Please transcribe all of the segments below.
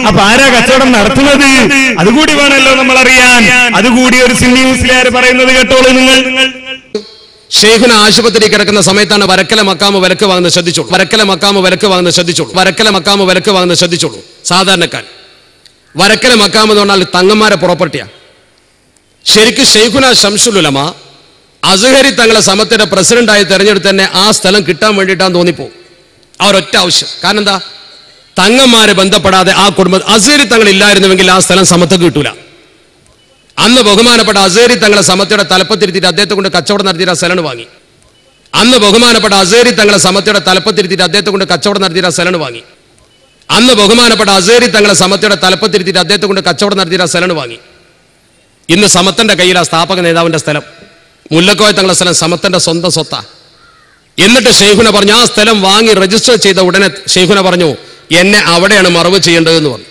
അപ്പൊ ആരാ കച്ചവടം നടത്തുന്നത്? അതുകൂടി വേണമല്ലോ നമ്മൾ അറിയാൻ. അതുകൂടി ഒരു സുന്നി മുസ്ലിയാർ പറയുന്നത് കേട്ടോളൂ നിങ്ങൾ. ഷെയ്ഖുന ആശുപത്രി കിടക്കുന്ന സമയത്താണ് വരക്കല മക്കാമ് വിലക്ക് വാങ്ങുന്നത് ശ്രദ്ധിച്ചോളൂ. വരക്കല മക്കാമ് വിലക്ക് വാങ്ങുന്നത് ശ്രദ്ധിച്ചോളൂ. വരക്കല മക്കാമ് വിലക്ക് വാങ്ങുന്നത് ശ്രദ്ധിച്ചോളൂ. സാധാരണക്കാർ വരക്കല മക്കാമ് എന്ന് പറഞ്ഞാൽ തങ്ങന്മാരെ പ്രോപ്പർട്ടിയാ. ശരിക്കും ഷെയ്ഖുന ശംസുൽ ഉലമ അസ്ഹരി തങ്ങളെ സമത്തിന്റെ പ്രസിഡന്റായി തെരഞ്ഞെടുത്ത് തന്നെ ആ സ്ഥലം കിട്ടാൻ വേണ്ടിയിട്ടാന്ന് തോന്നിപ്പോകും. ആ ഒരൊറ്റ ആവശ്യം. കാരണം എന്താ? തങ്ങന്മാരെ ബന്ധപ്പെടാതെ ആ കുടുംബം അസ്ഹരി തങ്ങൾ ഇല്ലായിരുന്നുവെങ്കിൽ ആ സ്ഥലം സമത്വക്ക് കിട്ടൂല. അന്ന് ബഹുമാനപ്പെട്ട അസ്ഹരി തങ്ങളെ സമത്തയുടെ തലപ്പത്തിരുത്തിയിട്ട് അദ്ദേഹത്തെ കൊണ്ട് കച്ചവടം നടത്തിയിട്ട് ആ സ്ഥലം വാങ്ങി. അന്ന് ബഹുമാനപ്പെട്ട അസ്ഹരി തങ്ങളെ സമത്തയുടെ തലപ്പത്തിരുത്തിയിട്ട് അദ്ദേഹത്തെ കൊണ്ട് കച്ചവടം നടത്തിയിട്ട് ആ സ്ഥലം വാങ്ങി. അന്ന് ബഹുമാനപ്പെട്ട അസ്ഹരി തങ്ങളെ സമത്തയുടെ തലപ്പത്തിരുത്തിയിട്ട് അദ്ദേഹത്തെ കൊണ്ട് കച്ചവടം നടത്തിയിട്ട് ആ സ്ഥലം വാങ്ങി. ഇന്ന് സമത്തന്റെ കയ്യിൽ ആ സ്ഥാപക നേതാവിന്റെ സ്ഥലം, മുല്ലക്കോയ തങ്ങളുടെ സ്ഥലം സമത്തന്റെ സ്വന്തം സ്വത്താ. എന്നിട്ട് ഷെയ്ഖുന പറഞ്ഞു, ആ സ്ഥലം വാങ്ങി രജിസ്റ്റർ ചെയ്ത ഉടനെ ഷെയ്ഖുന പറഞ്ഞു, എന്നെ അവിടെയാണ് മറവ് ചെയ്യേണ്ടതെന്ന് പറഞ്ഞു.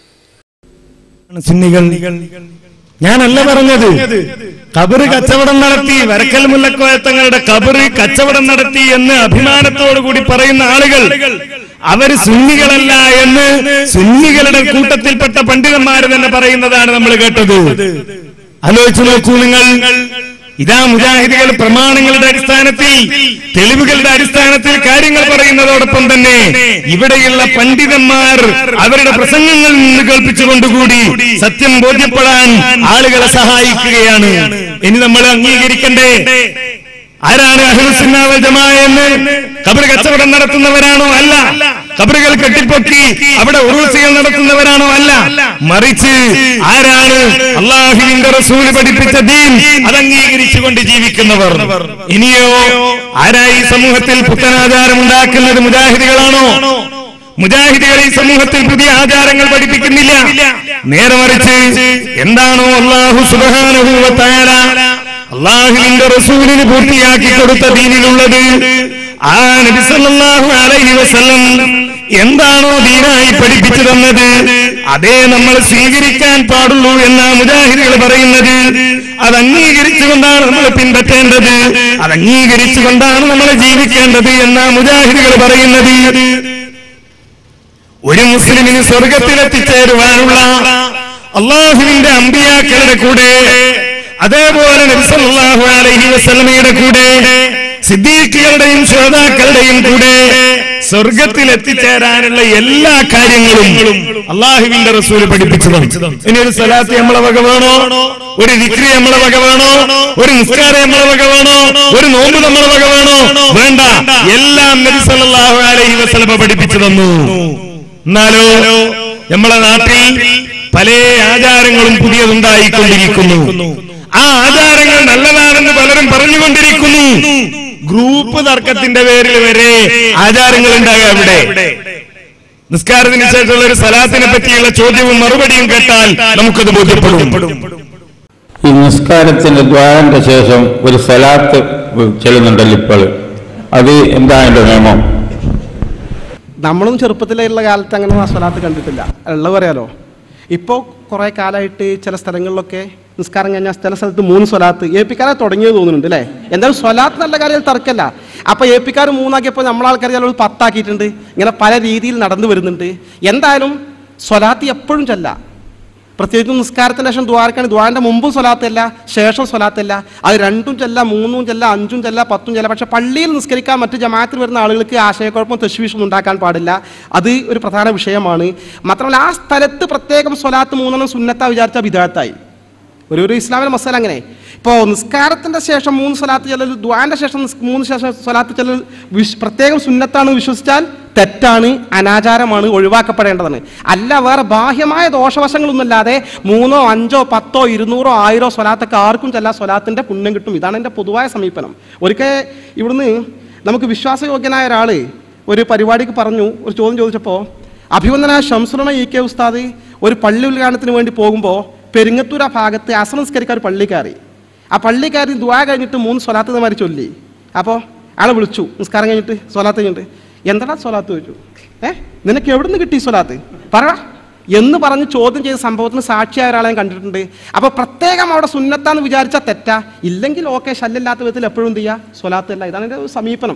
ഞാനല്ല പറഞ്ഞത്. ഖബറ് കച്ചവടം നടത്തി, വരക്കൽ മുല്ലക്കോയ തങ്ങളുടെ ഖബറ് കച്ചവടം നടത്തി എന്ന് അഭിമാനത്തോടു കൂടി പറയുന്ന ആളുകൾ അവര് സുന്നികളല്ല എന്ന് സുന്നികളുടെ കൂട്ടത്തിൽപ്പെട്ട പണ്ഡിതന്മാര് തന്നെ പറയുന്നതാണ് നമ്മൾ കേട്ടത്. ആലോചിച്ചു നോക്കൂ നിങ്ങൾ. ഇതാ മുജാഹിദികൾ പ്രമാണങ്ങളുടെ അടിസ്ഥാനത്തിൽ, തെളിവുകളുടെ അടിസ്ഥാനത്തിൽ കാര്യങ്ങൾ പറയുന്നതോടൊപ്പം തന്നെ ഇവിടെയുള്ള പണ്ഡിതന്മാർ അവരുടെ പ്രസംഗങ്ങളിൽ നിന്ന് കേൾപ്പിച്ചുകൊണ്ടുകൂടി സത്യം ബോധ്യപ്പെടാൻ ആളുകളെ സഹായിക്കുകയാണ്. ഇനി നമ്മൾ അംഗീകരിക്കണ്ടേ ആരാണ് അഹ്ലുസുന്ന വൽ ജമാഅ എന്ന്? ഖബർ കച്ചവടം നടത്തുന്നവരാണോ? അല്ല. ഖബറുകൾ കെട്ടിപ്പൊക്കി അവിടെ ഉറൂസുകൾ നടത്തുന്നവരാണോ? അല്ല. മറിച്ച് ആരാണ്? അല്ലാഹുവിന്റെ റസൂൽ പഠിപ്പിച്ച ദീൻ അത് അംഗീകരിച്ചുകൊണ്ട് ജീവിക്കുന്നവർ. ഇനിയോ ആരായി സമൂഹത്തിൽ പുത്തനാചാരം ഉണ്ടാക്കുന്നത്? മുജാഹിദികളാണോ? മുജാഹിദികൾ ഈ സമൂഹത്തിൽ പുതിയ ആചാരങ്ങൾ പഠിപ്പിക്കുന്നില്ല. നേരെ മറിച്ച് എന്താണോ അല്ലാഹു സുബ്ഹാനഹു വ തആല അല്ലാഹുവിന്റെ റസൂലിന് പൂർത്തിയാക്കി കൊടുത്ത ദീനിലുള്ളത്, ആ നബി സല്ലല്ലാഹു അലൈഹി വസല്ലം എന്താണോ ദീനായി പഠിപ്പിച്ചു തന്നത് അതേ നമ്മൾ സ്വീകരിക്കാൻ പാടുള്ളൂ എന്നാ മുജാഹിദുകൾ പറയുന്നത്. അത് അംഗീകരിച്ചുകൊണ്ടാണ് നമ്മൾ പിൻപറ്റേണ്ടത്, അത് അംഗീകരിച്ചുകൊണ്ടാണ് നമ്മൾ ജീവിക്കേണ്ടത് എന്നാ മുജാഹിദുകൾ പറയുന്നത്. ഒരു മുസ്ലിമിന് സ്വർഗത്തിലെത്തിച്ചേരുവാനുള്ള അല്ലാഹുവിന്റെ അമ്പിയാക്കളുടെ കൂടെ, അതേപോലെ നബി സല്ലല്ലാഹു അലൈഹി വസല്ലമയുടെ കൂടെ, സിദ്ദീഖുകളുടെയും ശുഹദാക്കളുടെയും കൂടെ സ്വർഗത്തിൽ എത്തിച്ചേരാനുള്ള എല്ലാ കാര്യങ്ങളും അല്ലാഹുവിന്റെ റസൂൽ പഠിപ്പിച്ചതാണ്. ഇനി ഒരു സ്വലാത്ത് നമ്മളെ വക വേണോ? ഒരു ദിക്ർ നമ്മളെ വക വേണോ? ഒരു നിസ്കാരം നമ്മളെ വക വേണോ? ഒരു നോമ്പ് നമ്മളെ വക വേണോ? വേണ്ട. എല്ലാം നബി സല്ലല്ലാഹു അലൈഹി വസല്ലമ പഠിപ്പിച്ചു തന്നു. എന്നാലോ നമ്മളെ നാട്ടിൽ പല ആചാരങ്ങളും പുതിയതുണ്ടായിക്കൊണ്ടിരിക്കുന്നു. ആ ആചാരങ്ങൾ നല്ലതാണെന്ന് പലരും പറഞ്ഞുകൊണ്ടിരിക്കുന്നു. ഗ്രൂപ്പ് തർക്കത്തിന്റെ പേരിൽ വരെ ആചാരങ്ങൾ ഉണ്ടാകുക. അവിടെ നിസ്കാരത്തിന് ശേഷമുള്ള ഒരു സലാത്തിനെ പറ്റിയുള്ള ചോദ്യവും മറുപടിയും കേട്ടാൽ നമുക്കത് ബോധ്യപ്പെടും. ഈ നിസ്കാരത്തിന്റെ ദ്വാരന്റെ ശേഷം ഒരു സലാത്ത് ചെല്ലുന്നുണ്ടല്ലോ ഇപ്പോൾ, അത് എന്താ അതിന്റെ നിയമം? നമ്മളും ചെറുപ്പത്തിലുള്ള കാലത്ത് അങ്ങനെ സ്വലാത്ത് കണ്ടിട്ടില്ല. ഉള്ളത് പറയാലോ. ഇപ്പോൾ കുറേ കാലമായിട്ട് ചില സ്ഥലങ്ങളിലൊക്കെ നിസ്കാരം കഴിഞ്ഞാൽ ചില സ്ഥലത്ത് 3 സ്വലാത്ത് ഏപ്പിക്കാരെ തുടങ്ങിയത് തോന്നുന്നുണ്ട് അല്ലേ? എന്തായാലും സ്വലാത്ത് നല്ല കാര്യം തർക്കമല്ല. അപ്പോൾ ഏപ്പിക്കാർ 3 ആക്കിയപ്പോൾ നമ്മളാൾക്കാർ ചിലപ്പോൾ 10 ആക്കിയിട്ടുണ്ട്. ഇങ്ങനെ പല രീതിയിൽ നടന്നു വരുന്നുണ്ട്. എന്തായാലും സ്വലാത്ത് എപ്പോഴും ചെല്ലാം. പ്രത്യേകിച്ചും നിസ്കാരത്തിന് ശേഷം ദ്വാരക്കാണ്. ദ്വാരൻ്റെ മുമ്പും സ്വലാത്തല്ല, ശേഷം സ്വലാത്തല്ല. അത് 2ഉം ചെല്ലാം, 3ഉം ചെല്ലാം, 5ഉം ചെല്ലാം, 10ഉം ചെല്ലാം. പക്ഷേ പള്ളിയിൽ നിസ്കരിക്കാൻ മറ്റ് ജമാഅത്തിൽ വരുന്ന ആളുകൾക്ക് ആശയക്കുഴപ്പം തശ്വീഷൊന്നും ഉണ്ടാക്കാൻ പാടില്ല. അത് ഒരു പ്രധാന വിഷയമാണ്. മാത്രമല്ല ആ സ്ഥലത്ത് പ്രത്യേകം സ്വലാത്ത് 3 സുന്നത്താ വിചാരിച്ച ബിദഅത്തായി. ഒരു ഇസ്ലാമിലെ മസാല അങ്ങനെ. ഇപ്പോൾ നിസ്കാരത്തിൻ്റെ ശേഷം 3 സ്വലാത്ത് ചെല്ലൽ, ദ്വാൻ്റെ ശേഷം 3 ശേഷം സ്വലാത്ത് ചെല്ലൽ പ്രത്യേകം സുന്നത്താണെന്ന് വിശ്വസിച്ചാൽ തെറ്റാണ്, അനാചാരമാണ്, ഒഴിവാക്കപ്പെടേണ്ടതാണ്. അല്ല വേറെ ബാഹ്യമായ ദോഷവശങ്ങളൊന്നുമില്ലാതെ 3, 5, 10, 200, 1000 സ്വലാത്തൊക്കെ ആർക്കും ചെല്ലാ, സ്വലാത്തിൻ്റെ പുണ്യം കിട്ടും. ഇതാണ് എൻ്റെ പൊതുവായ സമീപനം. ഒരിക്കൽ ഇവിടുന്ന് നമുക്ക് വിശ്വാസയോഗ്യനായ ഒരാൾ ഒരു പരിപാടിക്ക് പറഞ്ഞു, ഒരു ചോദ്യം ചോദിച്ചപ്പോൾ, അഭിവന്ദനായ ശംസുൽ ഉലമ ഇ.കെ. ഉസ്താദ് ഒരു പള്ളി ഉദ്ഘാടനത്തിന് വേണ്ടി പോകുമ്പോൾ പെരിങ്ങത്തൂർ ആ ഭാഗത്ത് അസർ നിസ്കരിക്കാൻ ഒരു പള്ളി കയറി. ആ പള്ളി കയറി ദുആ കഴിഞ്ഞിട്ട് 3 സ്വലാത്ത് ഇതേമാതിരി ചൊല്ലി. അപ്പോൾ ആളെ വിളിച്ചു നിസ്കാരം കഴിഞ്ഞിട്ട്, സ്വലാത്ത് കഴിഞ്ഞിട്ട്, എന്താ സ്വലാത്ത് ചോദിച്ചു. നിനക്ക് എവിടെ നിന്ന് കിട്ടി സ്വലാത്ത് പറ എന്ന് പറഞ്ഞ് ചോദ്യം ചെയ്ത സംഭവത്തിന് സാക്ഷിയായ ഒരാളെ ഞാൻ കണ്ടിട്ടുണ്ട്. അപ്പോൾ പ്രത്യേകം അവിടെ സുന്നത്താന്ന് വിചാരിച്ചാൽ തെറ്റാ, ഇല്ലെങ്കിൽ ഓക്കെ, ശല്യമില്ലാത്ത വിധത്തിൽ എപ്പോഴും എന്ത് ചെയ്യുക, സ്വലാത്ത് അല്ല. ഇതാണ് എൻ്റെ സമീപനം.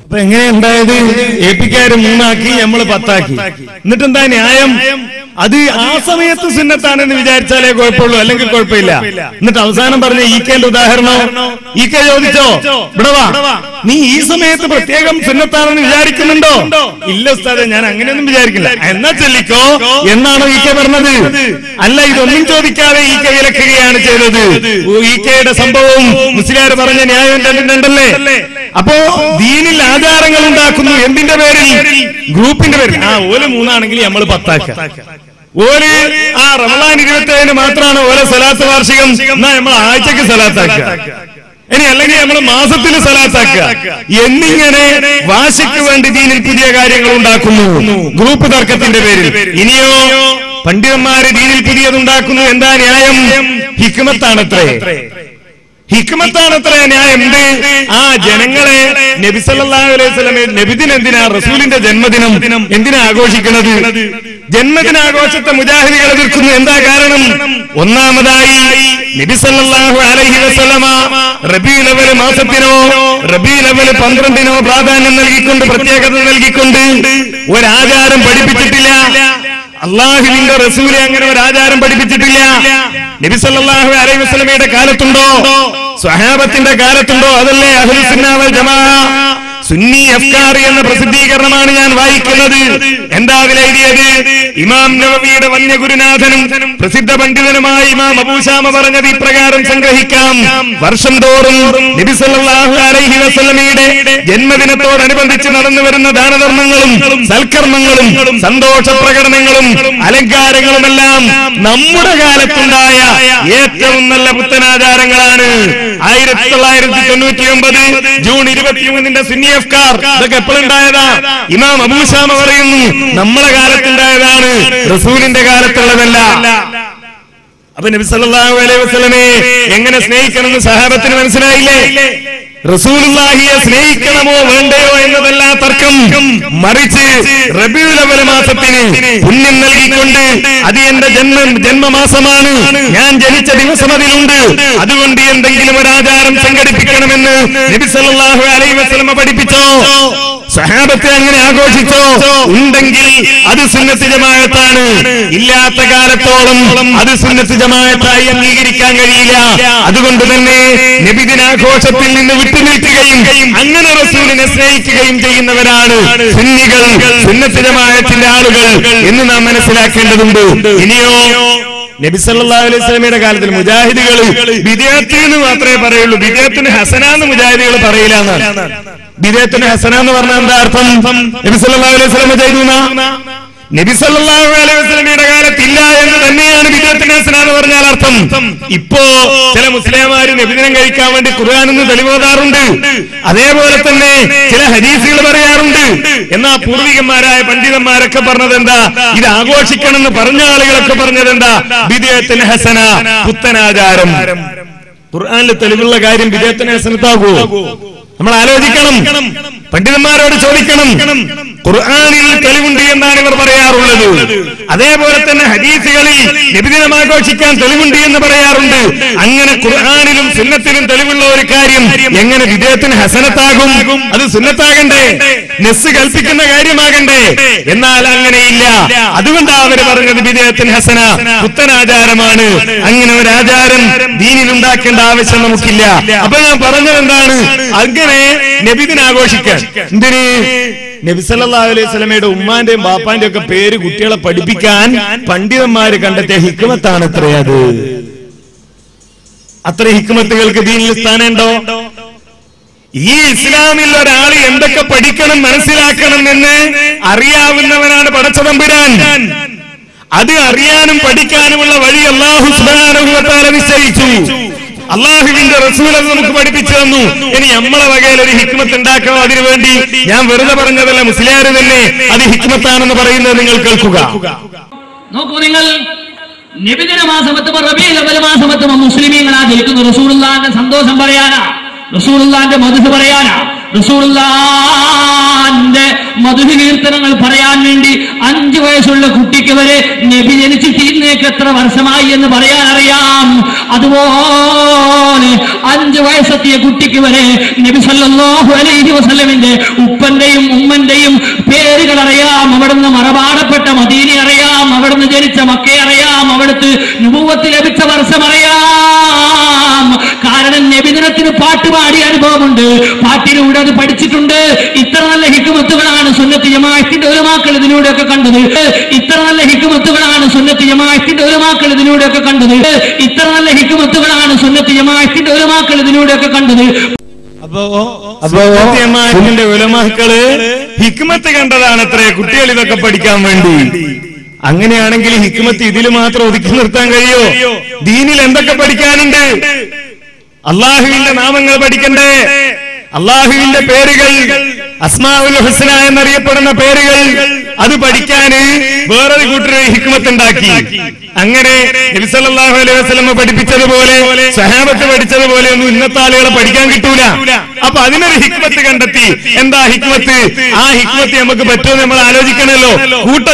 അപ്പൊ എങ്ങനെയുണ്ടായത്? ഏപ്പിക്കാര് 3 ആക്കി, നമ്മൾ 10 ആക്കി. എന്നിട്ടെന്താ ന്യായം? അത് ആ സമയത്ത് സുന്നത്താണെന്ന് വിചാരിച്ചാലേ കുഴപ്പമുള്ളൂ, അല്ലെങ്കിൽ കുഴപ്പമില്ല. എന്നിട്ട് അവസാനം പറഞ്ഞ ഈക്കേന്റെ ഉദാഹരണം, ഈക്കെ ചോദിച്ചോ, ഇവിടെ വാ, നീ ഈ സമയത്ത് പ്രത്യേകം സുന്നത്താണെന്ന് വിചാരിക്കുന്നുണ്ടോ? ഇല്ല ഉസ്താദേ, ഞാൻ അങ്ങനെയൊന്നും വിചാരിക്കില്ല. എന്നാ ചൊല്ലിക്കോ എന്നാണോ ഈക്കെ പറഞ്ഞത്? അല്ല, ഇതൊന്നും ചോദിക്കാതെ ഈക്കെ വിലക്കുകയാണ് ചെയ്തത്. ഈക്കയുടെ സംഭവവും മുസ്ലിയാർ പറഞ്ഞ ന്യായം രണ്ടല്ലേ? അപ്പോ ദീനിൽ ആചാരങ്ങൾ ഉണ്ടാക്കുന്നു. എന്തിന്റെ പേരിൽ? ഗ്രൂപ്പിന്റെ പേരിൽ. ഓല് 3 ആണെങ്കിൽ നമ്മൾ 10 ആക്കുക. ഓല് റമളാൻ 27 മാത്രമാണ് ഓരോ സലാത്ത് വാർഷികം, എന്നാ നമ്മൾ ആഴ്ചക്ക് സലാത്താക്കുക. ഇനി അല്ലെങ്കിൽ നമ്മൾ മാസത്തിൽ സലാത്താക്കുക. എന്നിങ്ങനെ വാശിക്ക് വേണ്ടി ദീനിൽ പുതിയ കാര്യങ്ങൾ ഉണ്ടാക്കുന്നു ഗ്രൂപ്പ് തർക്കത്തിന്റെ പേരിൽ. ഇനിയോ പണ്ഡിതന്മാര് ദീനിൽ പുതിയതുണ്ടാക്കുന്നു. എന്താ ന്യായം? ഹിക്മത്താണത്രേ. ഹിക്മത്താണത്രേ ന്യായം. എന്ത്? ജനങ്ങളെ നബി സല്ലല്ലാഹു അലൈഹി വസല്ലം നബിദിനം എന്തിനാ, റസൂലിന്റെ ജന്മദിനം എന്തിനാ ആഘോഷിക്കുന്നത്? ജന്മദിനാഘോഷത്തെ മുജാഹിദികൾ എതിർക്കുന്നു. എന്താ കാരണം? ഒന്നാമതായി നബി സല്ലല്ലാഹു അലൈഹി വസല്ലമ റബീഉൽ അവ്വൽ മാസത്തിനോ റബീഉൽ അവ്വൽ 12-നോ പ്രാധാന്യം നൽകിക്കൊണ്ട്, പ്രത്യേകത നൽകിക്കൊണ്ട് ഒരാചാരം പഠിപ്പിച്ചിട്ടില്ല. അള്ളാഹുവിന്റെ റസൂല് അങ്ങനെ ഒരു ആചാരം പഠിപ്പിച്ചിട്ടില്ല. നബി സല്ലല്ലാഹു അലൈഹി വസല്ലമയുടെ കാലത്തുണ്ടോ? സ്വഹാബത്തിന്റെ കാലത്തുണ്ടോ? അതല്ലേ അഹ്ലുസുന്ന വൽ ജമാഅ സുന്നി അഫ്കാർ എന്ന പ്രസിദ്ധീകരണമാണ് ഞാൻ വായിക്കുന്നത്. എന്താ അതിലെഴുതിയത്? ഇമാം നവവിയുടെ വന്യഗുരുനാഥനും പ്രസിദ്ധ പണ്ഡിതനുമായ ഇമാം അബൂശാമ പറഞ്ഞത് ഇപ്രകാരം സംഗ്രഹിക്കാം. വർഷം തോറും നബി സല്ലല്ലാഹു അലൈഹി വസല്ലമയുടെ ജന്മദിനത്തോടനുബന്ധിച്ച് നടന്നു വരുന്ന ദാനധർമ്മങ്ങളും സൽക്കർമ്മങ്ങളും സന്തോഷ പ്രകടനങ്ങളും അലങ്കാരങ്ങളുമെല്ലാം നമ്മുടെ കാലത്തുണ്ടായ ഏറ്റവും നല്ല പുത്തനാചാരങ്ങളാണ്. 1999 ജൂൺ 23 സുന്നി അഫ്കാർ ഇതൊക്കെ എപ്പോഴുണ്ടായതാ? ഇമാം അബൂശാമ പറയുന്നു നമ്മളെ കാലത്തുണ്ടായതാണ്, റസൂലിന്റെ കാലത്തുള്ളതല്ല. അപ്പൊ നബി സല്ലല്ലാഹു അലൈഹി വസല്ലമയെ എങ്ങനെ സ്നേഹിക്കണമെന്ന് സഹാബത്തിന് മനസ്സിലായില്ലേ? റസൂലുള്ളാഹിയെ സ്നേഹിക്കണമോ വേണ്ടയോ എന്നതല്ല തർക്കം. മറിച്ച് റബീഉൽ അവ്വൽ മാസത്തിന് പുണ്യം നൽകിക്കൊണ്ട് അത് എന്റെ ജന്മമാസമാണ്, ഞാൻ ജനിച്ച ദിവസം അതിലുണ്ട്, അതുകൊണ്ട് എന്തെങ്കിലും ഒരു ആചാരം സംഘടിപ്പിക്കണമെന്ന് നബി സല്ലല്ലാഹു അലൈഹി വസല്ലം പഠിപ്പിച്ചോ? സഹാബത്തെ അങ്ങനെ ആഘോഷിച്ചോ? ഉണ്ടെങ്കിൽ അത് സുന്നത്ത് ജമാഅത്താണ്. ഇല്ലാത്ത കാലത്തോളം അത് സുന്നത്ത് ജമാഅത്തായി അംഗീകരിക്കാൻ കഴിയില്ല. അതുകൊണ്ട് തന്നെ നബിദിനാഘോഷത്തിൽ നിന്ന് വിട്ടുനിൽക്കുകയും അങ്ങനെ റസൂലിനെ സ്നേഹിക്കുകയും ചെയ്യുന്നവരാണ് സുന്നികൾ, സുന്നത്ത് ജമാഅത്തിന്റെ ആളുകൾ എന്ന് നാം മനസ്സിലാക്കേണ്ടതുണ്ട്. ഇനിയോ നബി സല്ലല്ലാഹു അലൈഹി വസല്ലമയുടെ കാലത്തിൽ മുജാഹിദുകൾ ബിദ്അത്ത് എന്ന് മാത്രമേ പറയുള്ളൂ. ബിദ്അത്തിന് ഹസന എന്ന് മുജാഹിദുകൾ പറയില്ല എന്നാണ്. ബിദ്അത്തിന് ഹസന എന്ന് പറഞ്ഞാൽ എന്താ അർത്ഥം? നബി സല്ലല്ലാഹു അലൈഹി വസല്ലം ചെയ്തുന്ന നബി സല്ലല്ലാഹു അലൈഹി വസല്ലമയുടെ കാലത്തില്ല എന്ന് തന്നെയാണ് ബിദ്അത്തിന് ഹസന എന്ന് പറഞ്ഞാൽ അർത്ഥം. ഇപ്പോ ചില മുസ്ലിംമാര് നബിദിനം കഴിക്കാൻ വേണ്ടി ഖുർആനിൽ നിന്ന് തെളിവോതാറുണ്ട്. അതേപോലെ തന്നെ ചില ഹദീസുകൾ പറയാറുണ്ട്. എന്നാ പൂർവികന്മാരായ പണ്ഡിതന്മാരൊക്കെ പറഞ്ഞത് എന്താ? ഇത് ആഘോഷിക്കണമെന്ന് പറഞ്ഞ ആളുകളൊക്കെ പറഞ്ഞത് എന്താ? ബിദ്അത്തിന് ഹസന, പുത്തനാചാരം. ഖുർആനിൽ തെളിവുള്ള കാര്യം ബിദ്അത്തിന് ഹസനത്താകുമോ? നമ്മൾ ആലോചിക്കണം, പണ്ഡിതന്മാരോട് ചോദിക്കണം. ഖുർആനിൽ തെളിവുണ്ട് എന്നാണ് ഇവർ പറയാറുള്ളത്. അതേപോലെ തന്നെ ഹദീസുകളിൽ നബിദിനം ആഘോഷിക്കാൻ തെളിവുണ്ട് എന്ന് പറയാറുണ്ട്. അങ്ങനെ ഖുർആനിലും സുന്നത്തിലും തെളിവുള്ള ഒരു കാര്യം എങ്ങനെ ബിദ്അത്തിന് ഹസനത്താകും? അത് സുന്നത്താകണ്ടേ, നസ്സ് കൽപ്പിക്കുന്ന കാര്യമാകണ്ടേ? എന്നാൽ അങ്ങനെയില്ല. അതുകൊണ്ടാണ് അവർ പറഞ്ഞത് ബിദ്അത്തിന് ഹസന, പുത്തനാചാരമാണ്. അങ്ങനെ ഒരു ആചാരം ദീനിൽ ഉണ്ടാക്കേണ്ട ആവശ്യം നമുക്കില്ല. അപ്പൊ ഞാൻ പറഞ്ഞത് എന്താണ്? അങ്ങനെ നബിദിനം ആഘോഷിക്കാൻ എന്തിന്? നബി സല്ലല്ലാഹു അലൈഹി വസല്ലമയുടെ ഉമ്മാന്റെയും ബാപ്പാന്റെയും ഒക്കെ പേര് കുട്ടികളെ പഠിപ്പിക്കാൻ പണ്ഡിതന്മാര് കണ്ടെത്തിയ ഹിക്മത്താണ് അത്രേ. അത് അത്ര ഹിക്മത്തുകൾക്ക് ദീനിൽ സ്ഥാനമുണ്ടോ? ഈ ഇസ്ലാമിൽ ഒരാൾ എന്തൊക്കെ പഠിക്കണം, മനസ്സിലാക്കണം എന്ന് അറിയാവുന്നവനാണ് പടച്ചതമ്പുരാൻ. അത് അറിയാനും പഠിക്കാനുമുള്ള വഴി അല്ലാഹു സുബ്ഹാനഹു വ തആല നിശ്ചയിച്ചു. അള്ളാഹുവിന്റെ റസൂൽ അത് നമുക്ക് പഠിപ്പിച്ചു തന്നു. ഇനി നമ്മളെ വകയിൽ ഒരു ഹിക്മത്ത് ഉണ്ടാക്കണം. അതിനുവേണ്ടി ഞാൻ വെറുതെ പറഞ്ഞതല്ല, മുസ്ലിയാർ തന്നെ അത് ഹിക്മത്താണെന്ന് പറയുന്നത് നിങ്ങൾ കേൾക്കുക. നോക്കൂ, നിങ്ങൾ നബിദിന മാസമെത്തുമ്പോൾ റബീഉൽ അവ്വൽ മാസമെത്തുമ്പോൾ മുസ്ലിമീങ്ങളാ ജയിക്കുന്നു. റസൂലുള്ളാഹിന്റെ സന്തോഷം പറയാനാ, റസൂലുള്ളാഹിന്റെ മദ്ഹ് പറയാനാ, റസൂലുള്ളാഹിന്റെ മധുര കീർത്തനങ്ങൾ പറയാൻ വേണ്ടി 5 വയസ്സുള്ള കുട്ടിക്ക് വരെ നബി ജനിച്ചിട്ട് ഇന്നേക്ക് എത്ര വർഷമായി എന്ന് പറയാൻ അറിയാം. അതുപോലെ 5 വയസ്സെത്തിയ കുട്ടിക്ക് വരെ നബി സല്ലല്ലാഹു അലൈഹി വസല്ലമിന്റെ ഉപ്പന്റെയും ഉമ്മന്റെയും പേരുകൾ അറിയാം. അവിടുന്ന് മറപാടപ്പെട്ട മദീന അറിയാം, അവിടുന്ന് ജനിച്ച മക്ക അറിയാം, അവിടുത്തെ നുബുവത്ത് ലഭിച്ച വർഷം അറിയാം. കാരണം നബിദിനത്തിന് പാട്ടുപാടിയ അനുഭവമുണ്ട്, പാട്ടിലൂടെ അത് പഠിച്ചിട്ടുണ്ട്. ഇത്ര നല്ല ഹിക്മത്തുകളാണ് സുന്നത്ത് ജമാഅത്തിന്റെ ഉലമാക്കൾ ഇതിലൂടെയൊക്കെ കണ്ടത്. ഇത്ര നല്ല ഹിക്മത്തുകളാണ് സുന്നത്ത് ജമാഅത്തിന്റെ ഉലമാക്കൾ ഇതിലൂടെയൊക്കെ കണ്ടത്. ഇത്ര നല്ല ഹിക്മത്തുകളാണ് സുന്നത്ത് ജമാഅത്തിന്റെ ഉലമാക്കൾ ഇതിലൂടെയൊക്കെ കണ്ടത്. അപ്പോ ജമാഅത്തിന്റെ ഉലമാക്കള് ഹിക്മത്ത് കണ്ടതാണ് അത്രേ കുട്ടികൾ ഇതൊക്കെ പഠിക്കാൻ വേണ്ടി. അങ്ങനെയാണെങ്കിൽ ഹിക്മത്ത് ഇതിൽ മാത്രം ഒതുക്കി നിർത്താൻ കഴിയോ? ദീനിൽ എന്തൊക്കെ പഠിക്കാനുണ്ട്? അള്ളാഹുവിന്റെ നാമങ്ങൾ പഠിക്കണ്ടേ? അള്ളാഹുവിന്റെ പേരുകൾ, അസ്മാഉൽ ഹുസ്ന എന്നറിയപ്പെടുന്ന പേരുകൾ, അത് പഠിക്കാന് വേറൊരു കൂട്ടർ ഹിക്മത്ത് ഉണ്ടാക്കി. അങ്ങനെ നബി സല്ലല്ലാഹു അലൈഹി വസല്ലം പഠിപ്പിച്ചതുപോലെ സഹാബത്ത് പഠിച്ചതുപോലെ ഒന്നും ഇന്നത്തെ ആളുകളെ പഠിക്കാൻ കിട്ടൂല. അപ്പൊ അതിനൊരു ഹിക്മത്ത് കണ്ടെത്തി. എന്താ ഹിക്മത്ത്? ആ ഹിക്മത്ത് നമുക്ക് പറ്റുമെന്ന് നമ്മൾ ആലോചിക്കണല്ലോ.